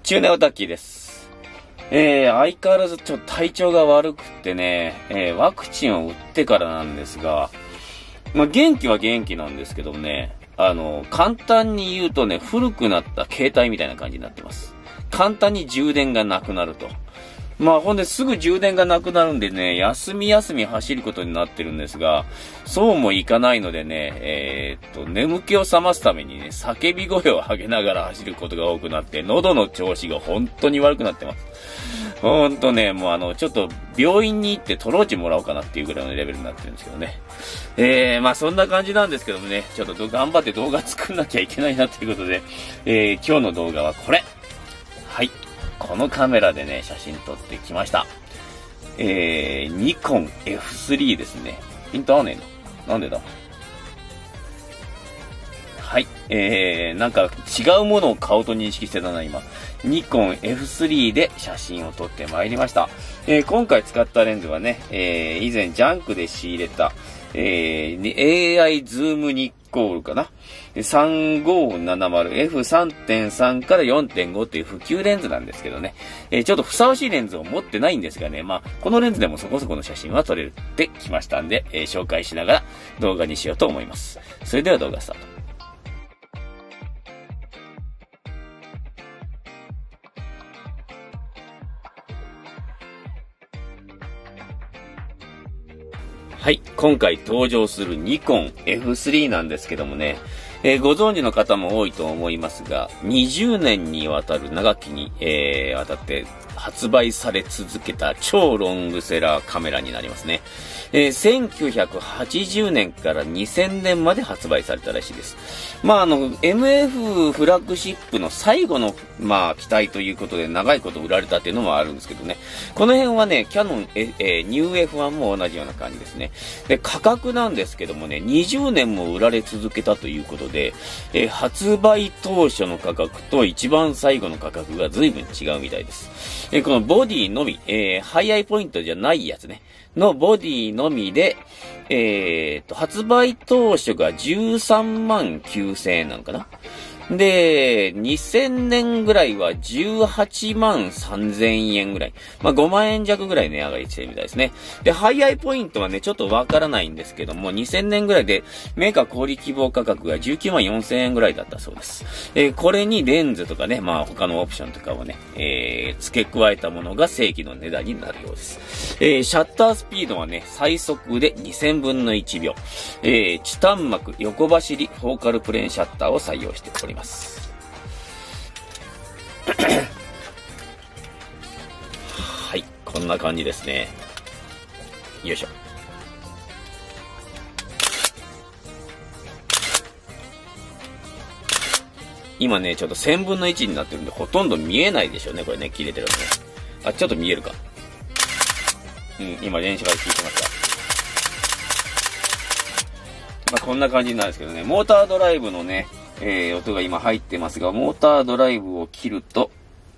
中年オタッキーです。相変わらずちょっと体調が悪くってね、ワクチンを打ってからなんですが、元気は元気なんですけどもね、簡単に言うとね、古くなった携帯みたいな感じになってます。簡単に充電がなくなると。ほんですぐ充電がなくなるんでね、休み走ることになってるんですが、そうもいかないのでね、眠気を覚ますためにね、叫び声を上げながら走ることが多くなって、喉の調子が本当に悪くなってます。ほんとね、もうちょっと病院に行ってトローチもらおうかなっていうぐらいのレベルになってるんですけどね。そんな感じなんですけどもね、ちょっと頑張って動画作んなきゃいけないなということで、今日の動画はこれ。はい。このカメラでね、写真撮ってきました。ニコン F3 ですね。ピント合わねえの？なんでだ？はい。なんか違うものを買おうと認識してたな、今。ニコン F3 で写真を撮ってまいりました。今回使ったレンズはね、以前ジャンクで仕入れた、AI ズームニッコールかな。3570F3.3 から 4.5 っていう普及レンズなんですけどね。ちょっとふさわしいレンズを持ってないんですがね、このレンズでもそこそこの写真は撮れてきましたんで、紹介しながら動画にしようと思います。それでは動画スタート。はい。今回登場するニコン F3 なんですけどもね、ご存知の方も多いと思いますが、20年にわたる長きに、わたって発売され続けた超ロングセラーカメラになりますね。1980年から2000年まで発売されたらしいです。MF フラッグシップの最後の、機体ということで長いこと売られたっていうのもあるんですけどね。この辺はね、キヤノン、ニュー F1 も同じような感じですね。で、価格なんですけどもね、20年も売られ続けたということで、発売当初の価格と一番最後の価格が随分違うみたいです。このボディのみ、ハイアイポイントじゃないやつね。のボディのみで、発売当初が13万9000円なのかな。で、2000年ぐらいは18万3000円ぐらい。5万円弱ぐらい値上がりしてるみたいですね。で、ハイアイポイントはね、ちょっとわからないんですけども、2000年ぐらいでメーカー小売希望価格が19万4000円ぐらいだったそうです。これにレンズとかね、他のオプションとかをね、付け加えたものが正規の値段になるようです。シャッタースピードはね、最速で2000分の1秒。チタン膜横走りフォーカルプレーンシャッターを採用しております。はい、こんな感じですね。よいしょ。今ね、ちょっと1000分の1になってるんで、ほとんど見えないでしょうね、これね、切れてるんで。ちょっと見えるか。今練習から聞いてました。こんな感じなんですけどね、モータードライブのね、音が今入ってますが、モータードライブを切ると、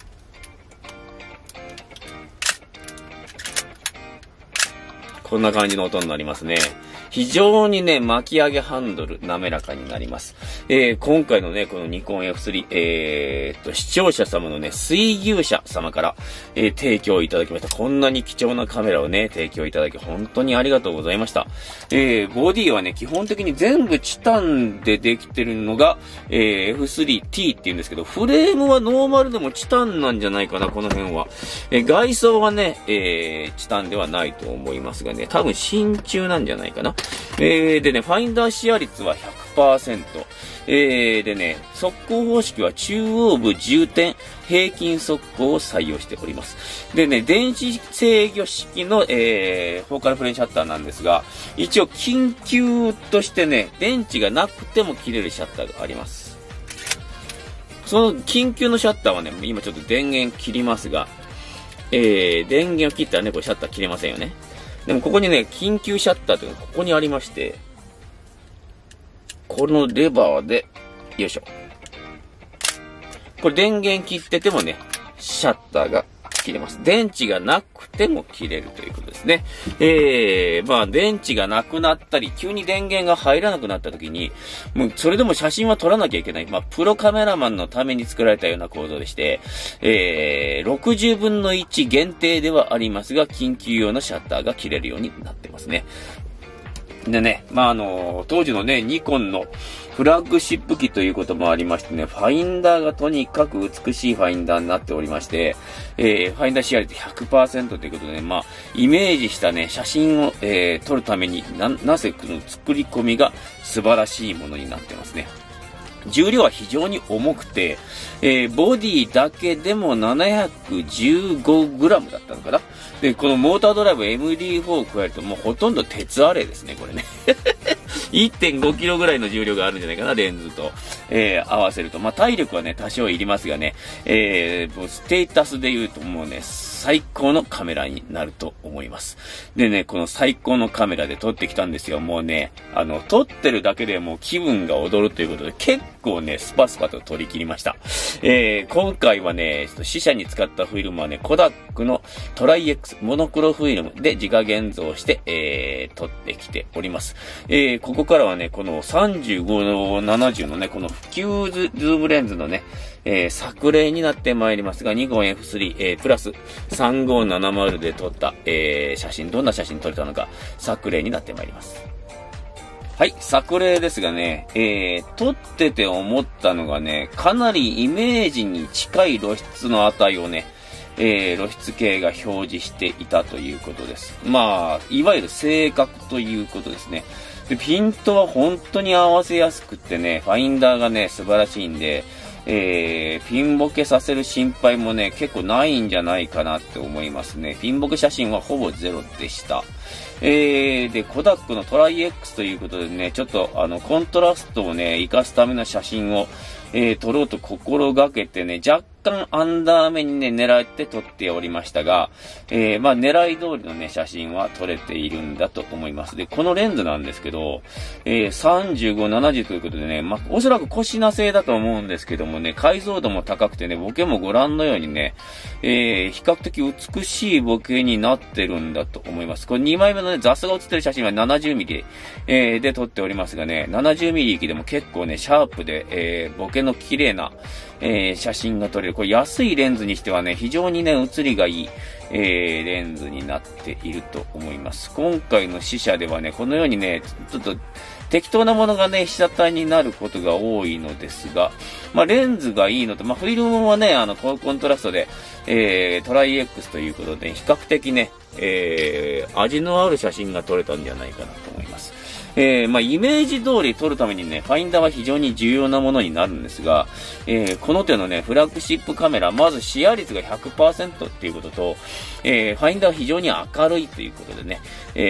こんな感じの音になりますね。非常にね、巻き上げハンドル、滑らかになります。今回のね、このニコン F3、視聴者様のね、水牛車様から、提供いただきました。こんなに貴重なカメラをね、提供いただき、本当にありがとうございました。ボディはね、基本的に全部チタンでできてるのが、F3T って言うんですけど、フレームはノーマルでもチタンなんじゃないかな、この辺は。外装はね、チタンではないと思いますがね、多分真鍮なんじゃないかな。でね、ファインダーシェア率は 100%。でね、速攻方式は中央部重点平均速攻を採用しております。でね、電子制御式の、フォーカルプレーンシャッターなんですが、一応緊急としてね、電池がなくても切れるシャッターがあります。その緊急のシャッターはね、今ちょっと電源切りますが、電源を切ったらね、これシャッター切れませんよね。でもここにね、緊急シャッターというのがここにありまして、このレバーで、よいしょ。これ電源切っててもね、シャッターが切れます。電池がなくても切れるということですね。まあ、電池がなくなったり、急に電源が入らなくなった時に、もう、それでも写真は撮らなきゃいけない。まあ、プロカメラマンのために作られたような構造でして、60分の1限定ではありますが、緊急用のシャッターが切れるようになってますね。でね、まあ、当時のね、ニコンのフラッグシップ機ということもありましてね、ファインダーがとにかく美しいファインダーになっておりまして、ファインダーシェア率 100% ということでね、まあ、イメージしたね、写真を、撮るために、なぜこの作り込みが素晴らしいものになってますね。重量は非常に重くて、ボディだけでも 715g だったのかな。で、このモータードライブ MD4 を加えるともうほとんど鉄アレイですね、これね。1.5 キロぐらいの重量があるんじゃないかな、レンズと、合わせると。まあ、体力はね、多少いりますがね、ステータスで言うともうね、最高のカメラになると思います。でね、この最高のカメラで撮ってきたんですよ。もうね、撮ってるだけでもう気分が踊るということで、結構ね、スパスパと撮り切りました。今回はね、試写に使ったフィルムはね、コダックのトライ X モノクロフィルムで自家現像して、撮ってきております。ここからはね、この35の70のね、この普及ズームレンズのね、作例になってまいりますが、ニコン F3、プラス3570で撮った、写真、どんな写真撮れたのか、作例になってまいります。はい、作例ですがね、撮ってて思ったのがね、かなりイメージに近い露出の値をね、露出計が表示していたということです。まあ、いわゆる正確ということですね。で、ピントは本当に合わせやすくってね、ファインダーがね、素晴らしいんで、ピンボケさせる心配もね、結構ないんじゃないかなって思いますね。ピンボケ写真はほぼゼロでした。で、コダックのトライ X ということでね、ちょっとコントラストをね、活かすための写真を、撮ろうと心がけてね、若干アンダー目にね、狙って撮っておりましたが、まあ狙い通りのね、写真は撮れているんだと思います。で、このレンズなんですけど、35、70ということでね、まあ、おそらくコシナ製だと思うんですけどもね、解像度も高くてね、ボケもご覧のようにね、比較的美しいボケになってるんだと思います。これ2枚目のね、雑が写ってる写真は 70mm、で撮っておりますがね、70mm 域でも結構ね、シャープで、ボケの綺麗な、写真が撮れる。これ安いレンズにしてはね、非常にね、写りがいい、レンズになっていると思います。今回の試写ではね、このようにね、ちょっと適当なものがね、被写体になることが多いのですが、まあ、レンズがいいのと、まあ、フィルムはね、高コントラストで、トライ X ということで、比較的ね、味のある写真が撮れたんじゃないかなと思います。まあ、イメージ通り撮るためにね、ファインダーは非常に重要なものになるんですが、この手のね、フラッグシップカメラ、まず視野率が 100% っていうことと、ファインダーは非常に明るいということでね、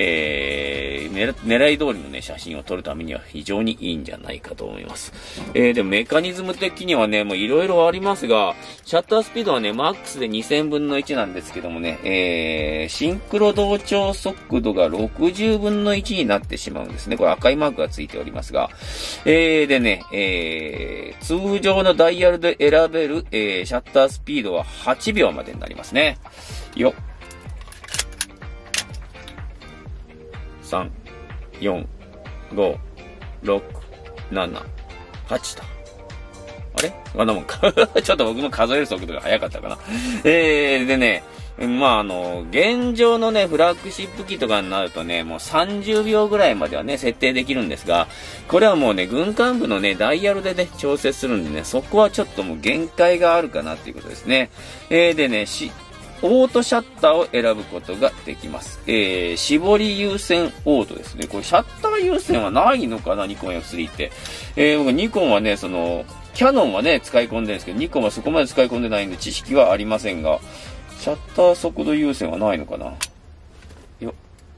狙い通りのね、写真を撮るためには非常にいいんじゃないかと思います。でもメカニズム的にはね、もういろいろありますが、シャッタースピードはね、マックスで2000分の1なんですけどもね、シンクロ同調速度が60分の1になってしまうんですね。これ赤いマークがついておりますが、でね、通常のダイヤルで選べる、シャッタースピードは8秒までになりますね。よっ。3、4、5、6、7、8と。あれあんなもんか。ちょっと僕の数える速度が速かったかな。でね、まあ現状のね、フラッグシップ機とかになるとね、もう30秒ぐらいまではね、設定できるんですが、これはもうね、軍艦部のね、ダイヤルでね、調節するんでね、そこはちょっともう限界があるかなっていうことですね。でね、オートシャッターを選ぶことができます。絞り優先オートですね。これシャッター優先はないのかな、ニコン F3 って。僕ニコンはね、キャノンはね、使い込んでるんですけど、ニコンはそこまで使い込んでないんで知識はありませんが、シャッター速度優先はないのかなよ。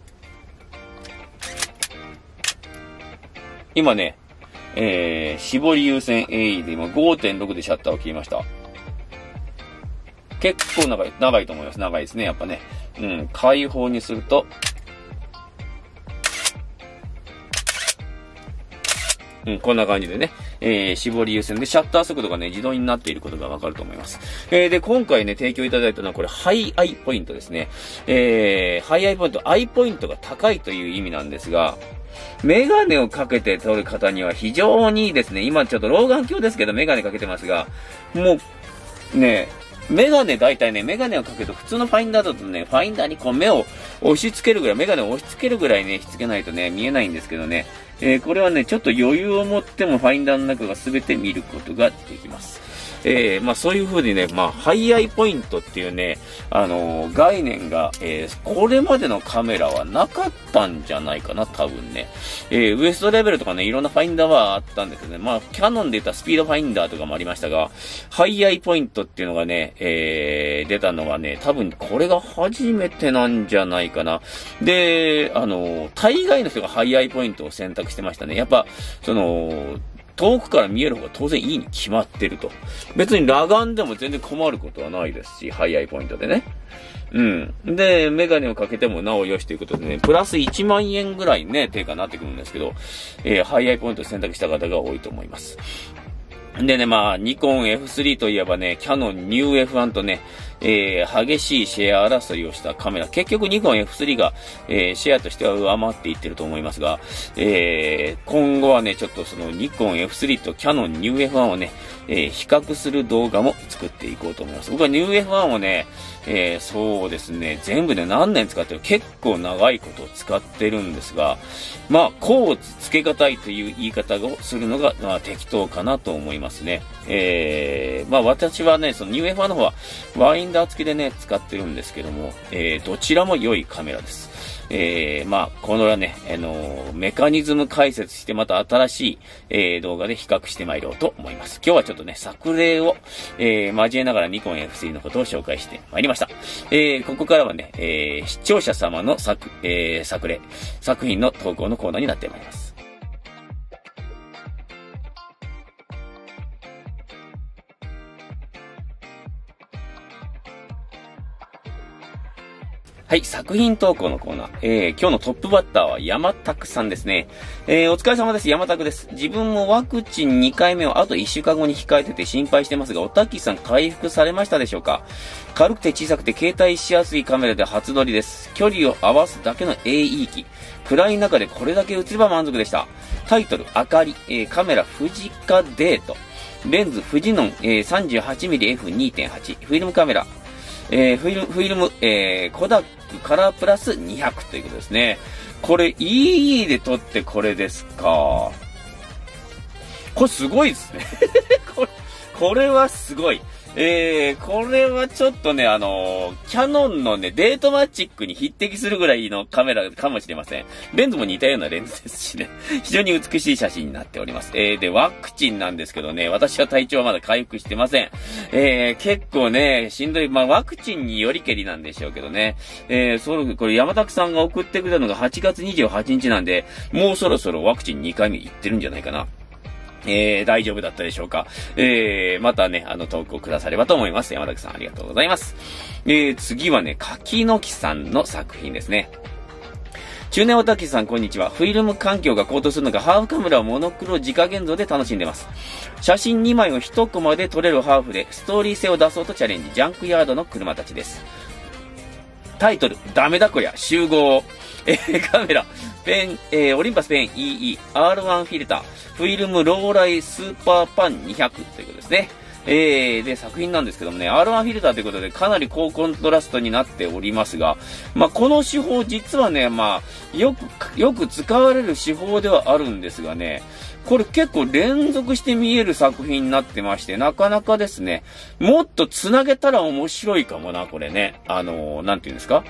今ね、絞り優先 AE で今 5.6 でシャッターを切りました。結構長いと思います。長いですね、やっぱね。開放にすると、こんな感じでね、 絞り優先でシャッター速度がね、自動になっていることがわかると思います。で、今回ね、提供いただいたのはこれ、ハイアイポイントですね。ハイアイポイント、アイポイントが高いという意味なんですが、メガネをかけて撮る方には非常にいいですね。今ちょっと老眼鏡ですけどメガネかけてますが、もう、ね、メガネ大体ね、メガネをかけると普通のファインダーだとね、ファインダーにこう目を押し付けるぐらい、メガネを押し付けるぐらいね、しつけないとね、見えないんですけどね。これはね、ちょっと余裕を持ってもファインダーの中が全て見ることができます。まあそういう風にね、まあハイアイポイントっていうね、概念が、これまでのカメラはなかったんじゃないかな、多分ね。ウエストレベルとかね、いろんなファインダーはあったんですけどね、まあキャノンで言ったスピードファインダーとかもありましたが、ハイアイポイントっていうのがね、出たのはね、多分これが初めてなんじゃないかな。で、大概の人がハイアイポイントを選択してましたね。やっぱ、遠くから見える方が当然いいに決まってると。別に裸眼でも全然困ることはないですし、ハイアイポイントでね。うん。で、メガネをかけてもなおよしということでね、プラス1万円ぐらいね、定価になってくるんですけど、ハイアイポイントを選択した方が多いと思います。でね、まあ、ニコン F3 といえばね、キャノンニュー F1 とね、激しいシェア争いをしたカメラ。結局ニコン F3 が、シェアとしては上回っていってると思いますが、今後はね、ちょっとそのニコン F3 とキャノンニュー F1 をね、比較する動画も作っていこうと思います。僕はニュー F1 をね、そうですね、全部で何年使ってる、結構長いことを使ってるんですが、まあ、こうつけがたいという言い方をするのが、まあ、適当かなと思いますね。まあ、私はね、そのニュー F1 の方は、ワインダー付きでね、使ってるんですけども、どちらも良いカメラです。まあ、このね、メカニズム解説してまた新しい、動画で比較してまいろうと思います。今日はちょっとね、作例を、交えながらニコン F3 のことを紹介してまいりました。ここからはね、視聴者様の作例、作品の投稿のコーナーになってまいります。はい、作品投稿のコーナー。今日のトップバッターは山拓さんですね。お疲れ様です。山拓です。自分もワクチン2回目をあと1週間後に控えてて心配してますが、おたきさん回復されましたでしょうか？軽くて小さくて携帯しやすいカメラで初撮りです。距離を合わすだけの AE 機。暗い中でこれだけ映れば満足でした。タイトル、明かり。カメラ、富士カデート。レンズ、富士ノン、38mm F2.8。フィルムカメラ。フィルム、コダックカラープラス200ということですね。これ EE で撮ってこれですか。これすごいですね。これはすごい。これはちょっとね、キャノンのね、デートマチックに匹敵するぐらいのカメラかもしれません。レンズも似たようなレンズですしね。非常に美しい写真になっております。で、ワクチンなんですけどね、私は体調はまだ回復してません。結構ね、しんどい、まあ、ワクチンによりけりなんでしょうけどね。これ山拓さんが送ってくれたのが8月28日なんで、もうそろそろワクチン2回目行ってるんじゃないかな。大丈夫だったでしょうか。またね、投稿くださればと思います。山崎さんありがとうございます。次はね、柿の木さんの作品ですね。中年おたきさんこんにちは。フィルム環境が高騰するのか、ハーフカメラをモノクロ自家現像で楽しんでます。写真2枚を1コマで撮れるハーフで、ストーリー性を出そうとチャレンジ。ジャンクヤードの車たちです。タイトル、ダメだこりゃ、集合。カメラ、オリンパスペン EE、R1 フィルター、フィルムローライスーパーパン200ということですね。で、作品なんですけどもね、R1 フィルターということでかなり高コントラストになっておりますが、まあ、この手法実はね、まあ、よく使われる手法ではあるんですがね、これ結構連続して見える作品になってまして、なかなかですね、もっと繋げたら面白いかもな、これね。なんていうんですか？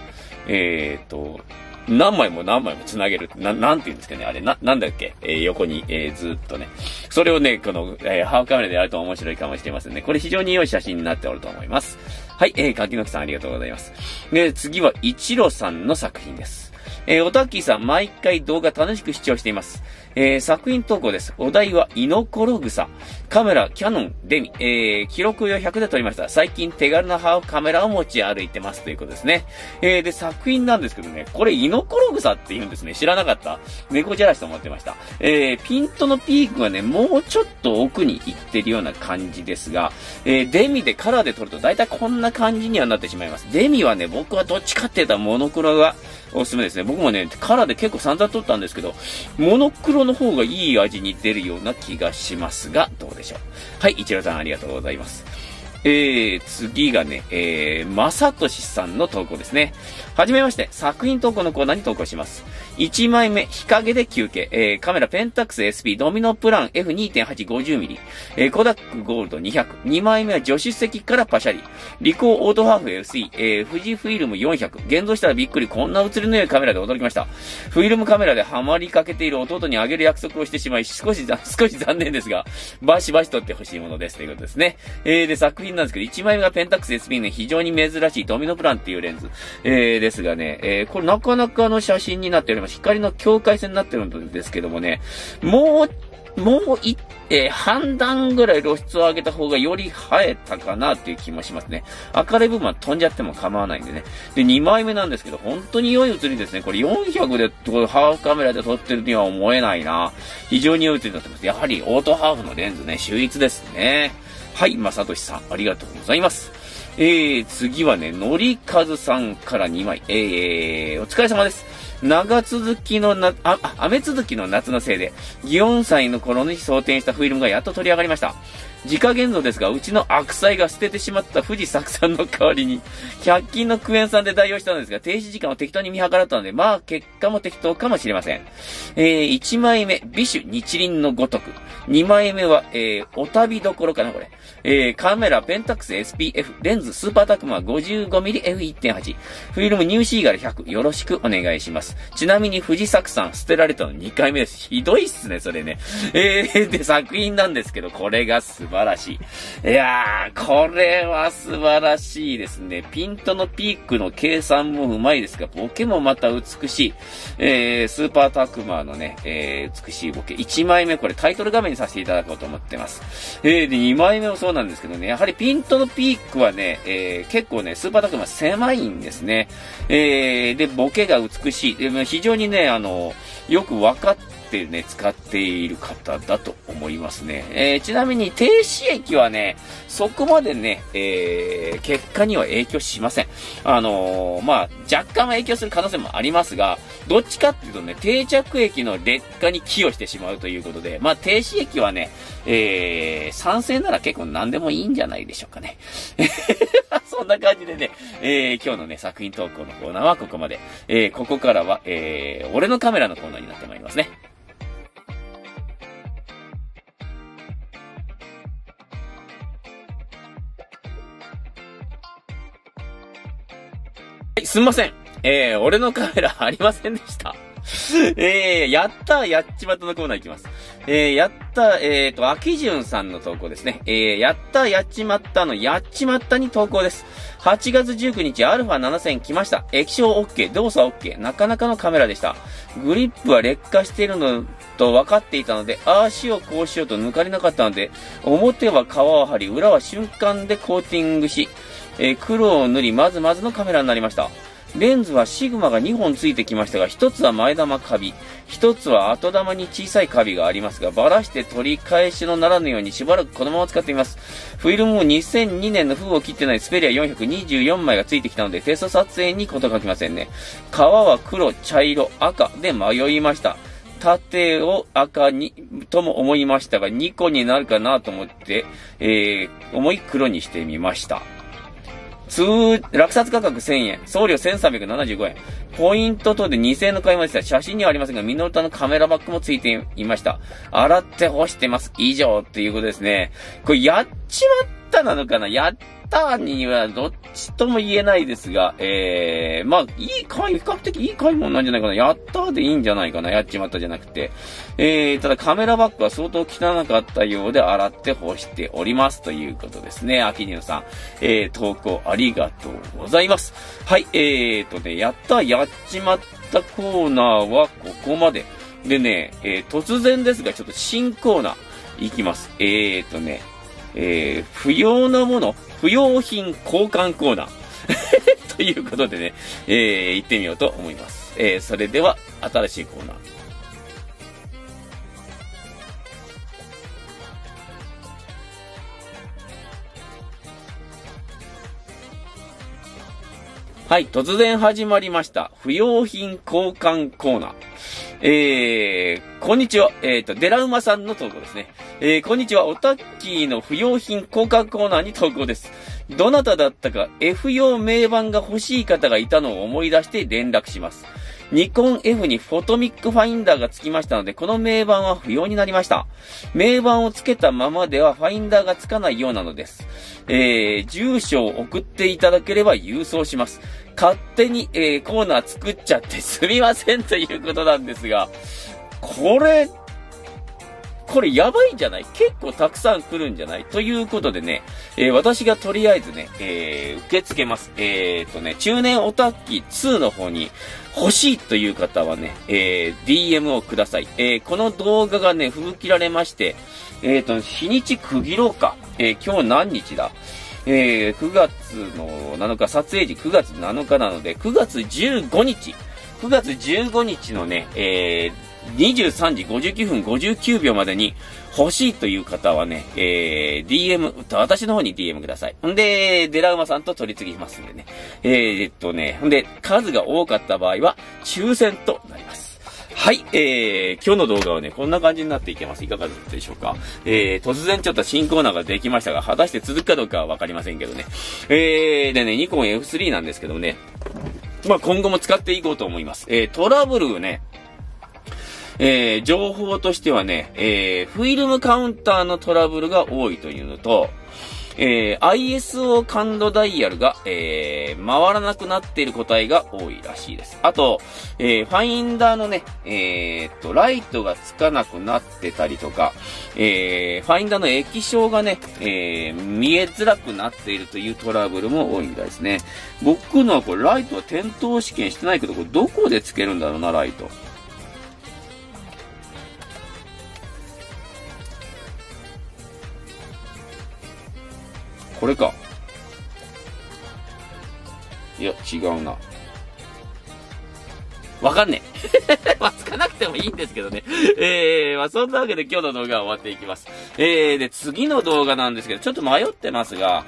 何枚も繋げる。なんて言うんですかね。あれ、なんだっけ横に、ずーっとね。それをね、この、ハーフカメラでやると面白いかもしれませんね。これ非常に良い写真になっておると思います。はい、柿の木さんありがとうございます。で、次は、一郎さんの作品です。おたっきーさん、毎回動画楽しく視聴しています。 作品投稿です。お題はイノコログサ。カメラ、キャノン、デミ。記録用100で撮りました。最近手軽なハーフカメラを持ち歩いてますということですね。で、作品なんですけどね、これイノコログサって言うんですね。知らなかった。猫じゃらしと思ってました。ピントのピークがね、もうちょっと奥に行ってるような感じですが、デミでカラーで撮ると大体こんな感じにはなってしまいます。デミはね、僕はどっちかって言ったらモノクロがおすすめですね。僕もね、カラーで結構散々撮ったんですけど、モノクロの方がいい味に出るような気がしますが、どうでしょう。はい、一郎さんありがとうございます。次がね、まさとしさんの投稿ですね。はじめまして、作品投稿のコーナーに投稿します。1枚目、日陰で休憩、カメラペンタックス SP ドミノプラン F2.850mm、コダックゴールド200。2枚目は助手席からパシャリ。リコーオートハーフ SE、富士フィルム400。現像したらびっくり、こんな映りの良いカメラで驚きました。フィルムカメラでハマりかけている弟にあげる約束をしてしまい、少し残念ですが、バシバシ撮ってほしいものです。ということですね。で、作品なんですけど、1枚目がペンタックス SP の非常に珍しいドミノプランっていうレンズ。ですがね、これなかなかの写真になっております。光の境界線になってるんですけどもね、半段ぐらい露出を上げた方がより映えたかなっていう気もしますね。明るい部分は飛んじゃっても構わないんでね。で、2枚目なんですけど、本当に良い写りですね。これ400で、ハーフカメラで撮ってるには思えないな。非常に良い写りになってます。やはりオートハーフのレンズね、秀逸ですね。はい、まさとしさん、ありがとうございます。次はね、のりかずさんから2枚。お疲れ様です。雨続きの夏のせいで、4歳の頃に装填したフィルムがやっと取り上がりました。自家現像ですが、うちの悪妻が捨ててしまった富士作さんの代わりに、100均のクエン酸で代用したのですが、停止時間を適当に見計らったので、まあ、結果も適当かもしれません。1枚目、美酒日輪のごとく。2枚目は、お旅どころかな、これ。カメラペンタックス SPF、レンズスーパータクマ 55mmF1.8、フィルムニューシーガル100、よろしくお願いします。ちなみに富士作さん捨てられたの2回目です。ひどいっすね、それね。で、作品なんですけど、これが素晴らしい。いやー、これは素晴らしいですね。ピントのピークの計算もうまいですが、ボケもまた美しい。スーパータクマーのね、美しいボケ。1枚目これタイトル画面にさせていただこうと思ってます。で、2枚目もそうなんですけどね、やはりピントのピークはね、結構ね、スーパータクマー狭いんですね。で、ボケが美しい。で非常にね、よく分かってね、使っている方だと思いますね。ちなみに停止液はね、そこまでね、結果には影響しません。まあ、若干は影響する可能性もありますが、どっちかっていうとね、定着液の劣化に寄与してしまうということで、まあ、停止液はね、酸性なら結構何でもいいんじゃないでしょうかね。そんな感じでね、今日のね、作品投稿のコーナーはここまで。ここからは、俺のカメラのコーナーになってまいりますね。はい、すみません。俺のカメラありませんでした。やったーやっちまったのコーナーいきます。やった秋潤さんの投稿ですね。やったーやっちまったのやっちまったに投稿です。8月19日、α7000 来ました。液晶 OK、動作 OK、なかなかのカメラでした。グリップは劣化しているのと分かっていたので、ああしようこうしようと抜かれなかったので、表は皮を張り、裏は瞬間でコーティングし、黒を塗り、まずまずのカメラになりました。レンズはシグマが2本ついてきましたが、1つは前玉カビ、1つは後玉に小さいカビがありますが、ばらして取り返しのならぬようにしばらくこのまま使っています。フィルムも2002年の封を切ってないスペリア424枚がついてきたので、テスト撮影に事欠きませんね。皮は黒、茶色、赤で迷いました。縦を赤に、とも思いましたが、2個になるかなと思って、重い黒にしてみました。落札価格1000円。送料1375円。ポイント等で2000円の買い物でした。写真にはありませんが、ミノルタのカメラバッグもついていました。洗って干してます。以上っていうことですね。これやっちまったなのかな？やったにはどっちとも言えないですが、まあ、比較的いい買い物なんじゃないかな。やったでいいんじゃないかな。やっちまったじゃなくて。ただカメラバッグは相当汚かったようで洗って干しておりますということですね。秋ニューさん、投稿ありがとうございます。はい、やっちまったコーナーはここまで。 でね、突然ですが、ちょっと新コーナーいきます。不要なもの、不要品交換コーナー。ということでね、行ってみようと思います。それでは、新しいコーナー。はい、突然始まりました。不要品交換コーナー。こんにちは。デラウマさんの投稿ですね。こんにちは。オタッキーの不要品交換コーナーに投稿です。どなただったか F 用名盤が欲しい方がいたのを思い出して連絡します。ニコン F にフォトミックファインダーが付きましたので、この名盤は不要になりました。名盤を付けたままではファインダーが付かないようなのです。住所を送っていただければ郵送します。勝手に、コーナー作っちゃってすみませんということなんですが、これやばいんじゃない？結構たくさん来るんじゃない？ということでね、私がとりあえずね、受け付けます。中年オタッキー2の方に欲しいという方はね、DM をください。この動画がね、封切られまして、日にち区切ろうか。今日何日だ？9月の7日、撮影時9月7日なので、9月15日のね、23時59分59秒までに欲しいという方はね、DM、私の方に DM ください。んで、デラウマさんと取り次ぎますんでね。んで、数が多かった場合は、抽選となります。はい、今日の動画はね、こんな感じになっていけます。いかがだったでしょうか。突然ちょっと新コーナーができましたが、果たして続くかどうかはわかりませんけどね。でね、ニコン F3 なんですけどね。まあ、今後も使っていこうと思います。トラブルをね、情報としてはね、フィルムカウンターのトラブルが多いというのと、ISO 感度ダイヤルが、回らなくなっている個体が多いらしいです。あと、ファインダーのね、ライトがつかなくなってたりとか、ファインダーの液晶がね、見えづらくなっているというトラブルも多いみたいですね。僕のはこれライトは点灯試験してないけど、これどこでつけるんだろうな、ライト。これか。いや、違うな。わかんねえ。まあ、つかなくてもいいんですけどね。まあ、そんなわけで今日の動画は終わっていきます。で、次の動画なんですけど、ちょっと迷ってますが、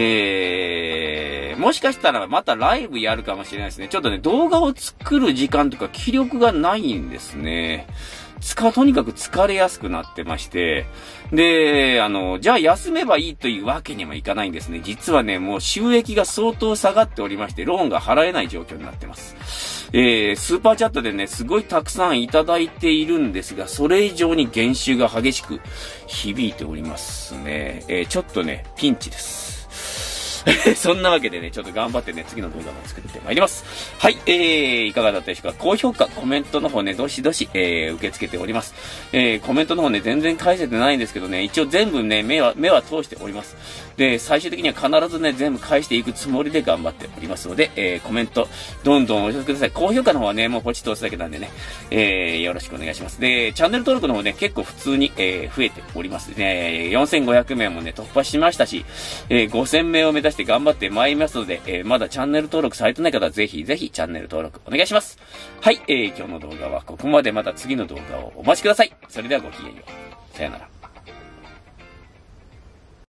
もしかしたらまたライブやるかもしれないですね。ちょっとね、動画を作る時間とか気力がないんですね。とにかく疲れやすくなってまして、で、じゃあ休めばいいというわけにもいかないんですね。実はね、もう収益が相当下がっておりまして、ローンが払えない状況になってます。スーパーチャットでね、すごいたくさんいただいているんですが、それ以上に減収が激しく響いておりますね。ちょっとね、ピンチです。そんなわけでね、ちょっと頑張ってね、次の動画も作ってまいります。はい、いかがだったでしょうか。高評価、コメントの方ね、どしどし、受け付けております。コメントの方ね、全然返せてないんですけどね、一応全部ね、目は通しております。で、最終的には必ずね、全部返していくつもりで頑張っておりますので、コメント、どんどんお寄せください。高評価の方はね、もうポチッと押すだけなんでね、よろしくお願いします。で、チャンネル登録の方ね、結構普通に、増えております。4500名もね、突破しましたし、5000名を目指して頑張ってまいりますので、まだチャンネル登録されてない方はぜひぜひチャンネル登録お願いします。はい、今日の動画はここまで。また次の動画をお待ちください。それではごきげんよう。さよなら。